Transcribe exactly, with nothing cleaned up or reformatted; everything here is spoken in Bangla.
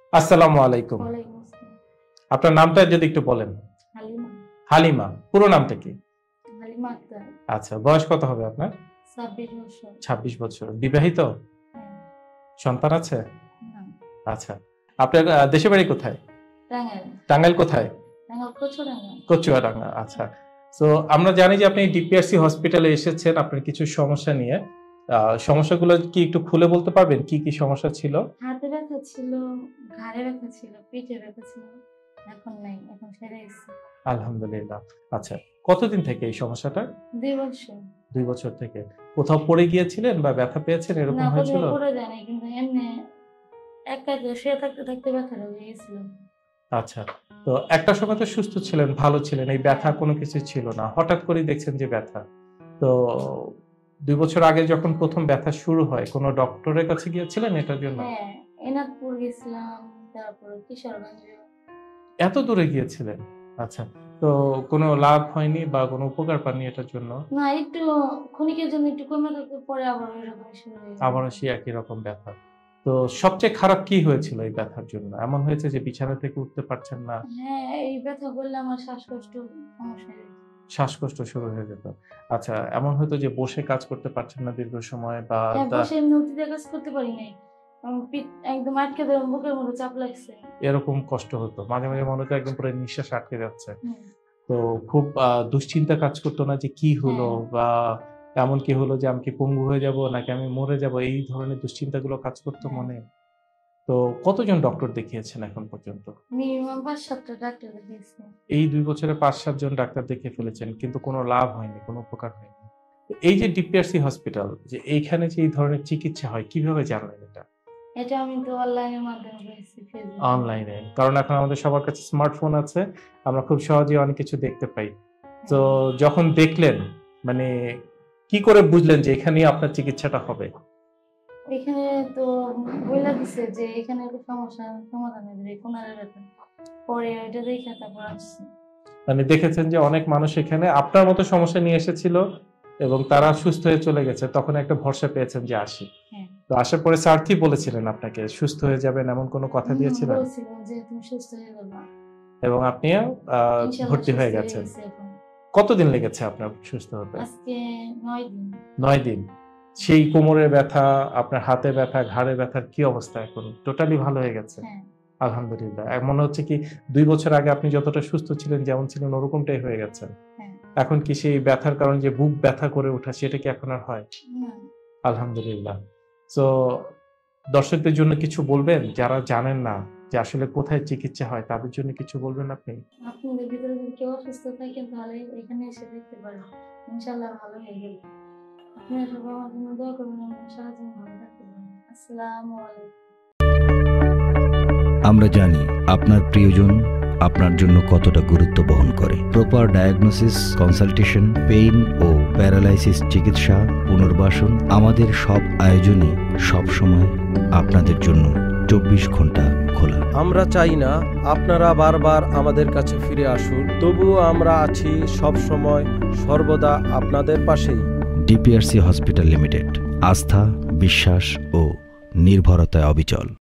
আসসালামু আলাইকুম। ওয়ালাইকুম আসসালাম। আপনার নামটা যদি একটু বলেন। হালিমা। হালিমা, পুরো নামটা কি? হালিমা আক্তার। আচ্ছা, বয়স কত হবে আপনার? ছাব্বিশ বছর। ছাব্বিশ বছর। বিবাহিত? হ্যাঁ। সন্তান আছে? না। আচ্ছা, আপনার আহ, দেশের বাড়ি কোথায়? টাঙ্গাইল। টাঙ্গাইল কোথায়? টাঙ্গাইল কচুরাঙ্গা। কচুয়াডাঙ্গা। আচ্ছা, তো আমরা জানি যে আপনি ডিপিআরসি হসপিটালে এসেছেন আপনার কিছু সমস্যা নিয়ে। আহ, সমস্যাগুলো কি একটু খুলে বলতে পারবেন, কি কি সমস্যা ছিল? হাতে ব্যথা ছিল, ঘাড়ে ব্যথা ছিল, পেটে ব্যথা ছিল। এখন নাই, এখন সেরে গেছে। আলহামদুলিল্লাহ। আচ্ছা, কতদিন থেকে এই সমস্যাটা? দুই বছর। দুই বছর থেকে। কোথাও পড়ে গিয়েছিলেন বা ব্যথা পেয়েছেন, এরকম না, হয়েছিল? কোথাও পড়ে যায় নাই, কিন্তু এমনি একা একা শুয়ে থাকতে থাকতে ব্যথা হয়ে গেছিল। আচ্ছা, তো একটা সময় তো সুস্থ ছিলেন, ভালো ছিলেন, এই ব্যথা কোনো কিছু ছিল না, হঠাৎ করে দেখছেন যে ব্যথা। তো দুই বছর আগে যখন প্রথম ব্যথা শুরু হয়, কোনো ডক্টরের কাছে গিয়েছিলেন এটার জন্য? হ্যাঁ, এনাদপুর গেছিলাম, তারপর কিশোরগঞ্জ। এত দূরে গিয়েছিলেন? আচ্ছা, তো কোনো লাভ হয়নি বা কোনো উপকার পাননি এটার জন্য? না, একটু ক্ষণিকের জন্য একটু কমে থাকতে, পরে আবার এরকম শুরু হয়ে যায়। আবারও সেই একই রকম ব্যথা। তো সবচেয়ে খারাপ কি হয়েছিল এই ব্যথার জন্য? এমন হয়েছে যে বিছানা থেকে উঠতে পারছেন না? হ্যাঁ, এই ব্যথা করলে আমার শ্বাসকষ্ট সমস্যা হয়। শ্বাসকষ্ট শুরু হয়ে যেত? আচ্ছা, এমন হয়তো যে বসে কাজ করতে পারছেন না দীর্ঘ সময় বা হ্যাঁ, দা- বসে এমনি উঠতে কাজ করতে পারি নাই। আমার পিঠ একদম আটকে ধরে, বুকের মধ্যে চাপ লাগছে। এরকম কষ্ট হতো মাঝে মাঝে, মনে হতো একদম পুরো নিঃশ্বাস আটকে যাচ্ছে। হুম। তো খুব আহ, দুশ্চিন্তা কাজ করতো না যে কি হলো, হ্যাঁ। বা এমন কি হলো যে আমি কি পঙ্গু হয়ে যাব নাকি আমি মরে যাব, এই ধরনের দুশ্চিন্তাগুলো কাজ করতো হ্যাঁ। মনে? তো কতজন ডক্টর দেখিয়েছেন এখন পর্যন্ত? মিনিমাম পাঁচ সাতটা ডাক্তার দেখিয়েছি। এই দুই বছরে পাঁচ সাতজন ডাক্তার দেখিয়ে ফেলেছেন, কিন্তু কোনো লাভ হয়নি, কোনো উপকার হয়নি। তো এই যে ডিপিআরসি হসপিটাল, যে এইখানে যে এই ধরনের চিকিৎসা হয়, কিভাবে জানলেন এটা? এটা আমি তো অনলাইনের মাধ্যমে পেয়েছি, ফেসবুকে। অনলাইনে, কারণ এখন আমাদের সবার কাছে স্মার্টফোন আছে, আমরা খুব সহজেই অনেক কিছু দেখতে পাই। তো যখন দেখলেন, মানে কি করে বুঝলেন যে এখানেই আপনার চিকিৎসাটা হবে? এখানে তো বইলা দিছে যে এখানে একটা সমস্যা সমাধান হয়ে যাবে, কোনারে ব্যথা। পরে ওইটা দেখে তারপর আসছি। মানে দেখেছেন যে অনেক মানুষ এখানে আপনার মতো সমস্যা নিয়ে এসেছিল এবং তারা সুস্থ হয়ে চলে গেছে, তখন একটা ভরসা পেয়েছেন যে আসি। হ্যাঁ। তো আসার পরে স্যার কি বলেছিলেন আপনাকে, সুস্থ হয়ে যাবেন এমন কোনো কথা হুম, দিয়েছিলেন? বলছিলাম যে তুমি সুস্থ হয়ে যাবা। এবং আপনি আহ, ইনশাআল্লাহ ভর্তি সুস্থ হয়ে হয়ে গেছেন? গেছি এখন। কতদিন লেগেছে আপনার সুস্থ হতে? আজকে নয় দিন। নয় দিন। সেই কোমরের ব্যথা, আপনার হাতে ব্যথা, ঘাড়ে ব্যথার কি অবস্থা এখন? টোটালি ভালো হয়ে গেছে? হ্যাঁ। আলহামদুলিল্লাহ। এ মনে হচ্ছে কি দুই বছর আগে আপনি যতটা সুস্থ ছিলেন, যেমন ছিলেন ওরকমটাই হয়ে গেছেন? হ্যাঁ। এখন কি সেই ব্যথার কারণে যে বুক ব্যথা করে ওঠা, সেটা কি এখন আর হয়? না। আলহামদুলিল্লাহ। সো দর্শকদের জন্য কিছু বলবেন যারা জানেন না যে আসলে কোথায় চিকিৎসা হয়, তাদের জন্য কিছু বলবেন আপনি? আপনাদের ভিতরে যদি কেউ অসুস্থ থাকেন তাহলে এখানে এসে দেখতে পারেন, ইনশাআল্লাহ ভালো হয়ে যাবে। আপনারা সবাই আমার জন্য দোয়া করবেন, আমি সারা জীবন ভালো থাকতে পারি। আসসালামু আলাইকুম। আমরা জানি আপনার প্রিয়জন আপনার জন্য কতটা গুরুত্ব বহন করে। প্রপার ডায়াগনোসিস, কনসালটেশন, পেইন ও প্যারালাইসিস চিকিৎসা, পুনর্বাসন, আমাদের সব আয়োজনই সব সময় আপনাদের জন্য চব্বিশ ঘন্টা খোলা। আমরা চাই না আপনারা বারবার আমাদের কাছে ফিরে আসুন, তবুও আমরা আছি সব সময় সর্বদা আপনাদের পাশেই। ডিপিআরসি হসপিটাল লিমিটেড, আস্থা, বিশ্বাস ও নির্ভরতায় অবিচল।